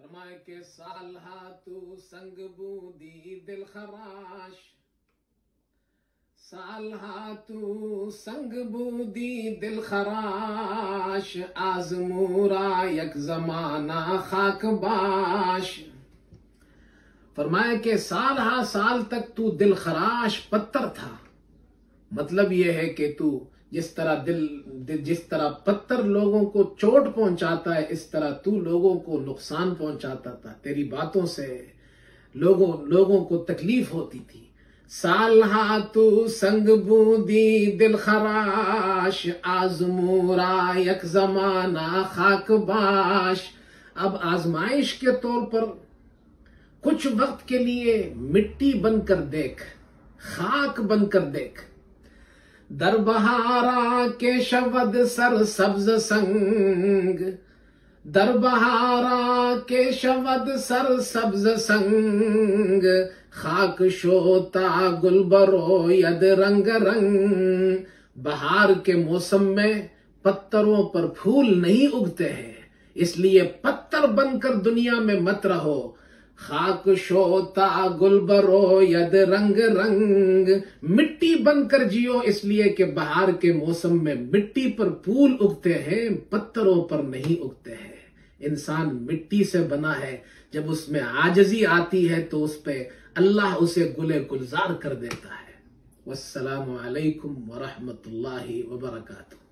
फरमाए के सालहा तू संग बूदी दिल खराश, सालहा तू संग बूदी दिल खराश, आजमूरा यक जमाना खाक बाश। फरमाया कि सालहा साल तक तू दिल खराश पत्थर था। मतलब यह है कि तू जिस तरह पत्थर लोगों को चोट पहुंचाता है, इस तरह तू लोगों को नुकसान पहुंचाता था। तेरी बातों से लोगों को तकलीफ होती थी। सालहा तू संग बूदी दिल खराश, आजमूरा यक जमाना खाक बाश। अब आजमाइश के तौर पर कुछ वक्त के लिए मिट्टी बनकर देख, खाक बनकर देख। दरबहारा के शवद सर सब्ज संग, दरबहारा के शवद सर सब्ज संग, खाक शोता गुलबरो यद रंग रंग। बहार के मौसम में पत्थरों पर फूल नहीं उगते हैं, इसलिए पत्थर बनकर दुनिया में मत रहो। खाक शोता गुलबरो यद रंग रंग, मिट्टी बनकर जियो, इसलिए कि बहार के मौसम में मिट्टी पर फूल उगते हैं, पत्थरों पर नहीं उगते हैं। इंसान मिट्टी से बना है, जब उसमें आजजी आती है तो उस पे अल्लाह उसे गुले गुलजार कर देता है। वस्सलामु अलैकुम वरहमतुल्लाहि वबरकातुहू।